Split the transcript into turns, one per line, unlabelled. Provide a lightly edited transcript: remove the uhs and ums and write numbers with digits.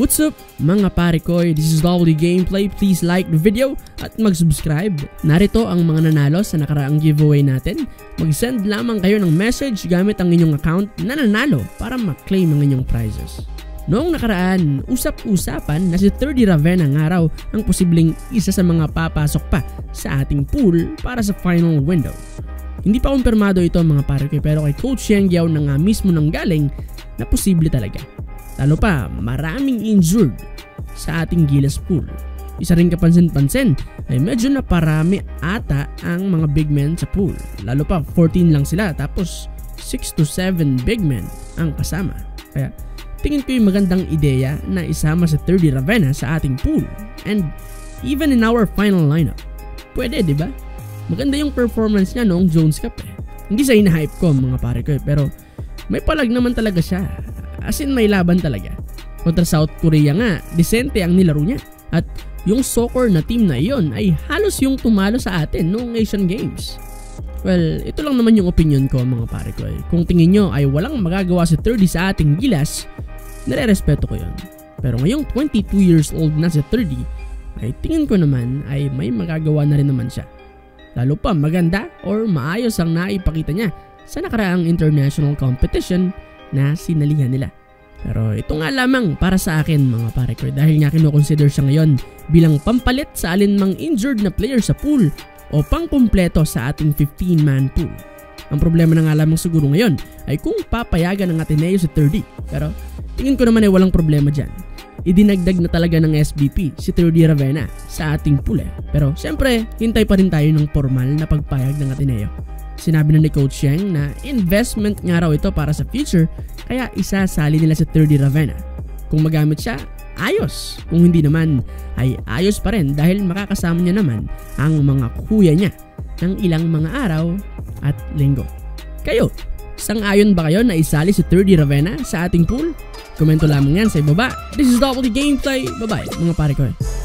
What's up mga pare ko? This is WD Gameplay. Please like the video at mag-subscribe. Narito ang mga nanalo sa nakaraang giveaway natin. Mag-send lamang kayo ng message gamit ang inyong account na nanalo para ma-claim ang inyong prizes. Noong nakaraan, usap-usapan na si 30 Ravenna nga raw ang posibleng isa sa mga papasok pa sa ating pool para sa final window. Hindi pa kumpirmado ito mga pare ko, pero kay Coach Yang Yao na nga mismo nanggaling na posible talaga. Lalo pa, maraming injured sa ating Gilas pool. Isa rin kapansin-pansin ay medyo naparami ata ang mga big men sa pool. Lalo pa, 14 lang sila tapos 6 to 7 big men ang kasama. Kaya tingin ko yung magandang ideya na isama si 30 Ravenna sa ating pool. And even in our final lineup. Pwede, di ba? Maganda yung performance niya noong Jones Cup eh. Hindi sa hinahype ko mga pare ko pero may palag naman talaga siya. As in may laban talaga. Kontra South Korea nga, disente ang nilaro niya. At yung soccer na team na iyon ay halos yung tumalo sa atin noong Asian Games. Well, ito lang naman yung opinion ko mga pare ko. Kung tingin nyo ay walang magagawa si 30 sa ating Gilas, nare-respeto ko yun. Pero ngayong 22 years old na si 30, ay tingin ko naman ay may magagawa na rin naman siya. Lalo pa maganda or maayos ang naipakita niya sa nakaraang international competition na sinalihan nila. Pero ito nga lamang para sa akin mga pare ko dahil nga kinoconsider siya ngayon bilang pampalit sa alinmang injured na player sa pool o pangkumpleto sa ating 15-man pool. Ang problema na nga lamang siguro ngayon ay kung papayagan ng Ateneo si 30. Pero tingin ko naman ay walang problema dyan. Idinagdag na talaga ng SBP si 30 Ravenna sa ating pool eh. Pero syempre, hintay pa rin tayo ng formal na pagpayag ng Ateneo. Sinabi na ni Coach Yang na investment nga raw ito para sa future kaya isasali nila si 30 Ravenna. Kung magamit siya, ayos. Kung hindi naman, ay ayos pa rin dahil makakasama niya naman ang mga kuya niya ng ilang mga araw at linggo. Kayo, sang-ayon ba kayo na isali si 30 Ravenna sa ating pool? Komento lamang yan sa ibaba. This is WD Gameplay. Bye-bye mga pare ko.